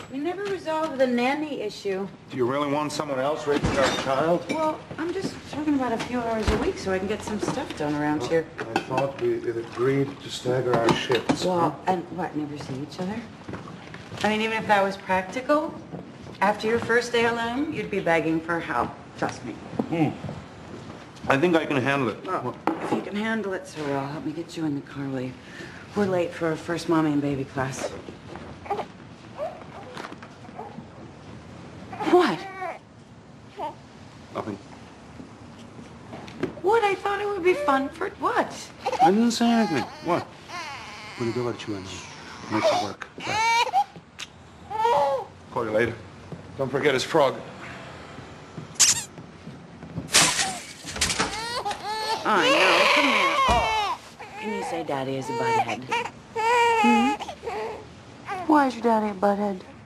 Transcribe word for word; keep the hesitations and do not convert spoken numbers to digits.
We never resolved the nanny issue. Do you really want someone else raising our child? Well, I'm just talking about a few hours a week so I can get some stuff done around Well, here. I thought we had agreed to stagger our shifts. Well, huh? and what, never see each other? I mean, even if that was practical, after your first day alone, you'd be begging for help. Trust me. Hmm. I think I can handle it. Well, if you can handle it so well, help me get you in the car, will you? We're late for our first mommy and baby class. What? Nothing. What? I thought it would be fun for what? I didn't say anything. What? I'm gonna go let you in. Make it work. Bye. Call you later. Don't forget his frog. I know. Come here. Oh. Can you say Daddy is a butthead? Hmm? Why is your daddy a butthead?